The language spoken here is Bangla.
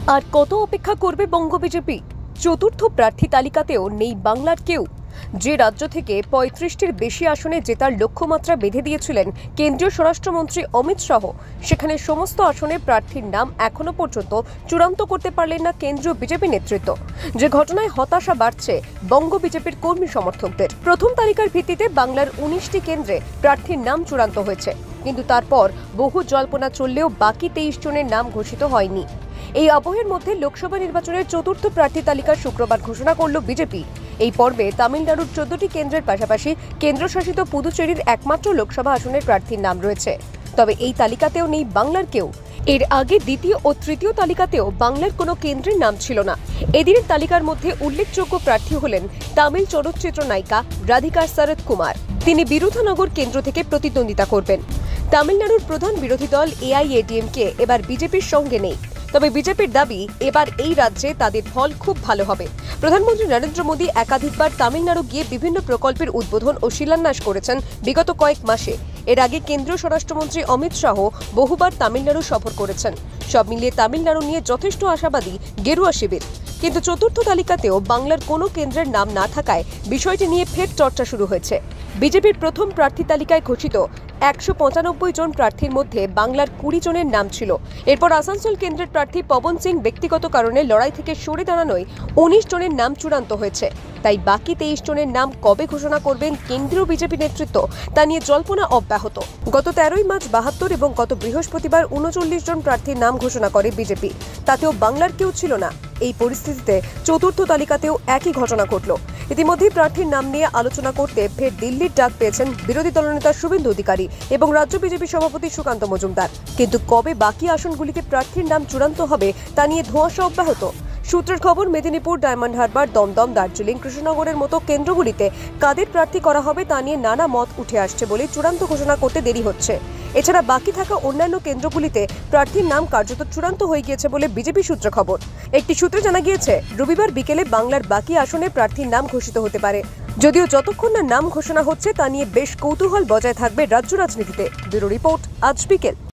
আর কত অপেক্ষা করবে বঙ্গ বিজেপি? চতুর্থ প্রার্থী তালিকাতেও নেই বাংলার কেউ। যে রাজ্য থেকে ৩৫টির বেশি আসনে জেতার লক্ষ্যমাত্রা বেঁধে দিয়েছিলেন কেন্দ্রীয় স্বরাষ্ট্রমন্ত্রী অমিত শাহ, সেখানে সমস্ত আসনে প্রার্থীর নাম এখনো পর্যন্ত চূড়ান্ত করতে পারলেন না কেন্দ্রীয় বিজেপি নেতৃত্ব। যে ঘটনায় হতাশা বাড়ছে বঙ্গ বিজেপির কর্মী সমর্থকদের। প্রথম তালিকার ভিত্তিতে বাংলার ১৯টি কেন্দ্রে প্রার্থীর নাম চূড়ান্ত হয়েছে, কিন্তু তারপর বহু জল্পনা চললেও বাকি ২৩ জনের নাম ঘোষিত হয়নি। এই আবহের মধ্যে লোকসভা নির্বাচনের চতুর্থ প্রার্থী তালিকা শুক্রবার ঘোষণা করল বিজেপি। এই পর্বে তামিলনাড়ুর ১৪টি কেন্দ্রের পাশাপাশি কেন্দ্রশাসিত পুদুচেরির একমাত্র লোকসভা আসনের প্রার্থীর নাম রয়েছে। তবে এই তালিকাতেও নেই বাংলার কেউ। এর আগে দ্বিতীয় ও তৃতীয় তালিকাতেও বাংলার কোনো কেন্দ্রের নাম ছিল না। এদিনের তালিকার মধ্যে উল্লেখযোগ্য প্রার্থী হলেন তামিল চলচ্চিত্র নায়িকা রাধিকা শরৎ কুমার। তিনি বিরুধুনগর কেন্দ্র থেকে প্রতিদ্বন্দ্বিতা করবেন। তামিলনাড়ুর প্রধান বিরোধী দল এআইএডিএমকে এবার বিজেপির সঙ্গে নেই, তবে বিজেপির দাবি এবার এই রাজ্যে তাদের ফল খুব ভালো হবে। প্রধানমন্ত্রী নরেন্দ্র মোদী একাধিকবার তামিলনাড়ু গিয়ে বিভিন্ন প্রকল্পের উদ্বোধন ও শিলান্যাস করেছেন বিগত কয়েক মাসে। এর আগে কেন্দ্রীয় স্বরাষ্ট্রমন্ত্রী অমিত শাহ বহুবার তামিলনাড়ু সফর করেছেন। সব মিলিয়ে তামিলনাড়ু নিয়ে যথেষ্ট আশাবাদী গেরুয়া শিবির। কিন্তু চতুর্থ তালিকাতেও বাংলার কোনো কেন্দ্রের নাম না থাকায় বিষয়টি নিয়ে ফের চর্চা শুরু হয়েছে। বিজেপির প্রথম প্রার্থী তালিকায় ঘোষিত ১৯৫ জন প্রার্থীর মধ্যে বাংলার ২০ জনের নাম ছিল। এরপর আসানসোল কেন্দ্রের প্রার্থী পবন সিং ব্যক্তিগত কারণে লড়াই থেকে সরে দাঁড়ানোয় ১৯ জনের নাম চূড়ান্ত হয়েছে। তাই বাকি ২৩ জনের নাম কবে ঘোষণা করবেন কেন্দ্রীয় বিজেপি নেতৃত্ব, তা নিয়ে জল্পনা অব্যাহত। গত ১৩ই মার্চ ৭২ এবং গত বৃহস্পতিবার ৩৯ জন প্রার্থীর নাম ঘোষণা করে বিজেপি, তাতেও বাংলার কেউ ছিল না। এই পরিস্থিতিতে চতুর্থ তালিকাতেও একই ঘটনা ঘটল। ইতিমধ্যেই প্রার্থীর নাম নিয়ে আলোচনা করতে ফের দিল্লির ডাক পেয়েছেন বিরোধী দলনেতা শুভেন্দু অধিকারী এবং রাজ্য বিজেপি সভাপতি সুকান্ত মজুমদার। কিন্তু কবে বাকি আসনগুলিতে প্রার্থীর নাম চূড়ান্ত হবে তা নিয়ে ধোঁয়াশা অব্যাহত। সূত্রের খবর, মেদিনীপুর, ডায়মন্ড হারবার, দমদম, দার্জিলিং, কৃষ্ণনগরের মতো কেন্দ্রগুলিতে কাদের প্রার্থী করা হবে তা নিয়ে নানা মত উঠে আসছে বলে চূড়ান্ত ঘোষণা করতে দেরি হচ্ছে। এছাড়া বাকি থাকা অন্যান্য কেন্দ্রগুলিতে প্রার্থীর নাম কার্যত চূড়ান্ত হয়ে গিয়েছে বলে বিজেপি সূত্রে খবর। একটি সূত্রে জানা গিয়েছে, রবিবার বিকেলে বাংলার বাকি আসনে প্রার্থীর নাম ঘোষিত হতে পারে। যদিও যতক্ষণ না নাম ঘোষণা হচ্ছে তা নিয়ে বেশ কৌতূহল বজায় থাকবে রাজ্য রাজনীতিতে। ব্যুরো রিপোর্ট, আজ বিকেল।